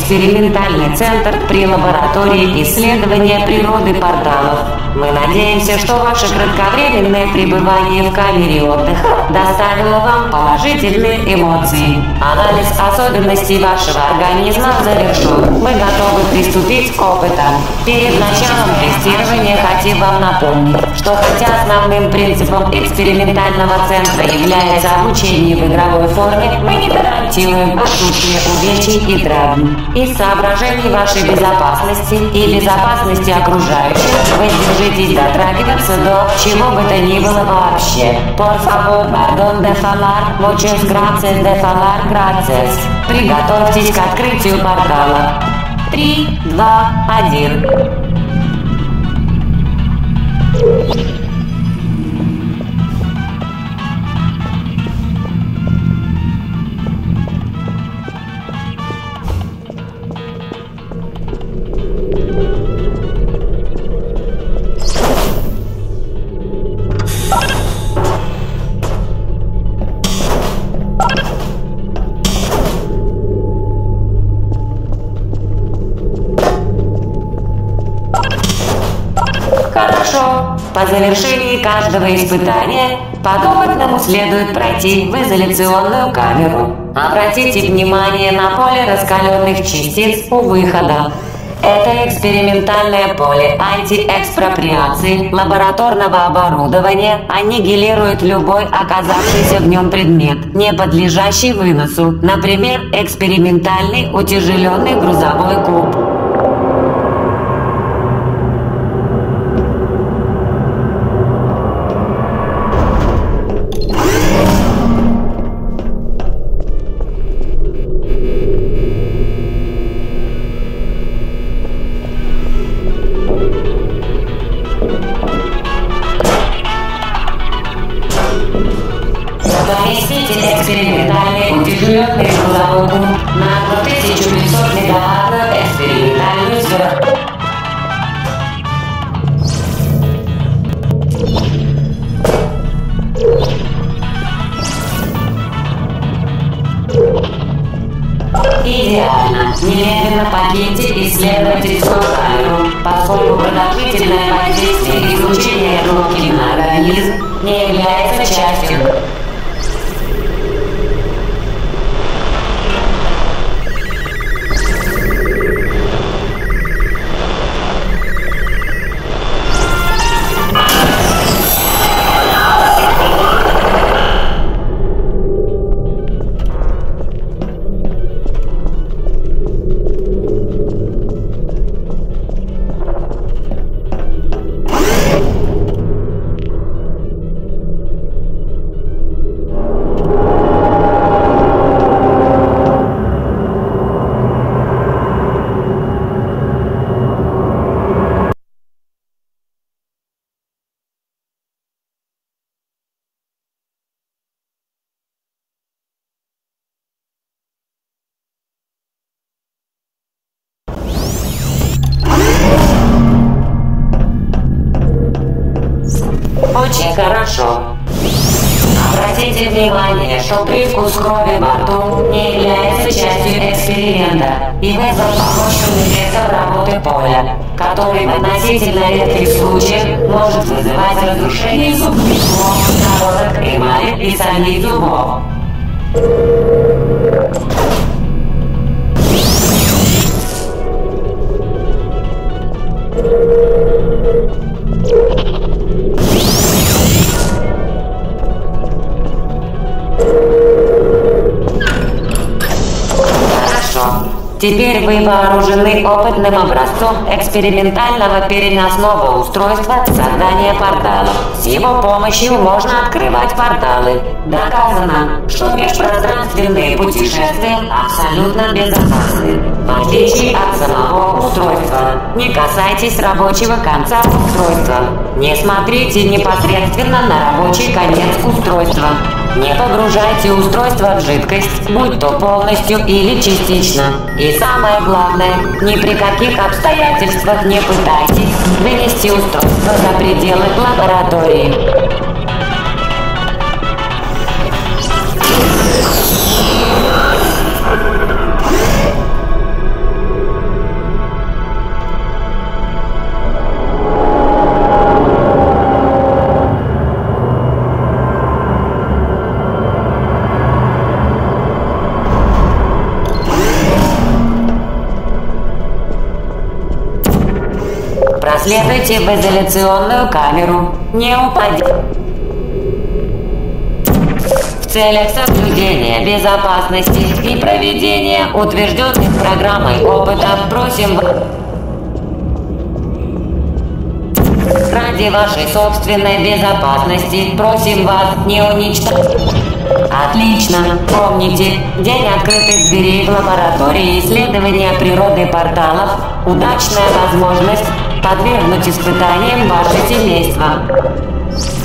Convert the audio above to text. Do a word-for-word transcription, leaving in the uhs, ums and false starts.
экспериментальный центр при лаборатории исследования природы порталов. Мы надеемся, что ваше кратковременное пребывание в камере отдыха доставило вам положительные эмоции. Анализ особенностей вашего организма завершен. Мы готовы приступить к опытам. Перед началом тестирования хотим вам напомнить, что хотя основным принципом экспериментального центра является обучение в игровой форме, мы не гарантируем отсутствие увечий и травм. Из соображений вашей безопасности и безопасности окружающих вы держитесь дотрагиваться до чего бы то ни было вообще. Por favor, pardon de falar, muchas gracias de falar, gracias. Приготовьтесь к открытию портала. Три, два, один. Хорошо. По завершении каждого испытания подопытному следует пройти в изоляционную камеру. Обратите внимание на поле раскаленных частиц у выхода. Это экспериментальное поле антиэкспроприации лабораторного оборудования аннигилирует любой оказавшийся в нем предмет, не подлежащий выносу, например, экспериментальный утяжеленный грузовой куб. Поместите экспериментальный утяжеленный грузовой куб на тысячу пятьсот мегаваттную экспериментальную сверху. Идеально. Немедленно покиньте исследовательскую камеру, поскольку продолжительное воздействие излучения руки на организм не является частью. Очень хорошо. Обратите внимание, что привкус крови во рту не является частью эксперимента и вызван побочным эффектом работы поля, который в относительно редких случаях может вызывать разрушение зубных сковородок, эмали и самих зубов. Теперь вы вооружены опытным образцом экспериментального переносного устройства создания порталов. С его помощью можно открывать порталы. Доказано, что межпространственные путешествия абсолютно безопасны, в отличие от самого устройства. Не касайтесь рабочего конца устройства. Не смотрите непосредственно на рабочий конец устройства. Не погружайте устройство в жидкость, будь то полностью или частично. И самое главное, ни при каких обстоятельствах не пытайтесь вынести устройство за пределы лаборатории. Проследуйте в изоляционную камеру. Не упадите. В целях соблюдения безопасности и проведения утвержденных программой опыта просим вас. Ради вашей собственной безопасности просим вас не уничтожать. Отлично. Помните, день открытых дверей в лаборатории исследования природы порталов – удачная возможность подвергнуть испытаниям ваше семейство.